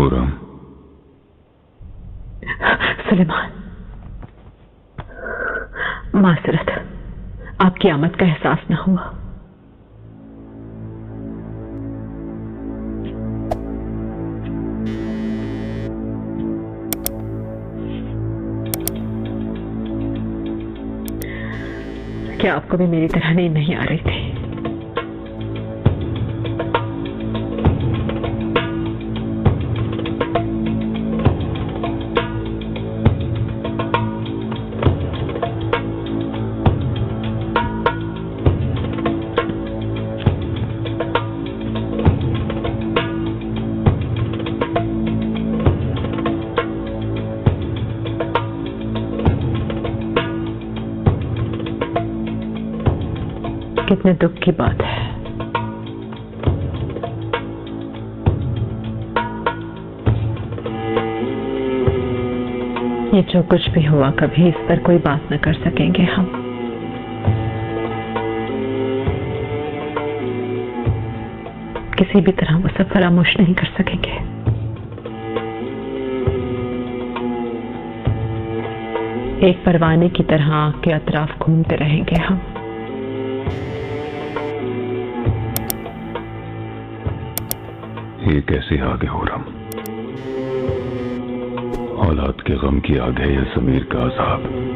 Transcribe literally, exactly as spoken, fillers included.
खुर्रम। सुलेमान, मासरत, आपकी आमद का एहसास न हुआ। क्या आपको भी मेरी तरह नींद नहीं आ रही थी? कितने दुख की बात है। ये जो कुछ भी हुआ, कभी इस पर कोई बात न कर सकेंगे हम। किसी भी तरह वो सब फरामोश नहीं कर सकेंगे। एक परवाने की तरह आग के अतराफ घूमते रहेंगे हम। ये कैसी आग है खुर्रम? औलाद के गम की आग है या ज़मीर का अज़ाब?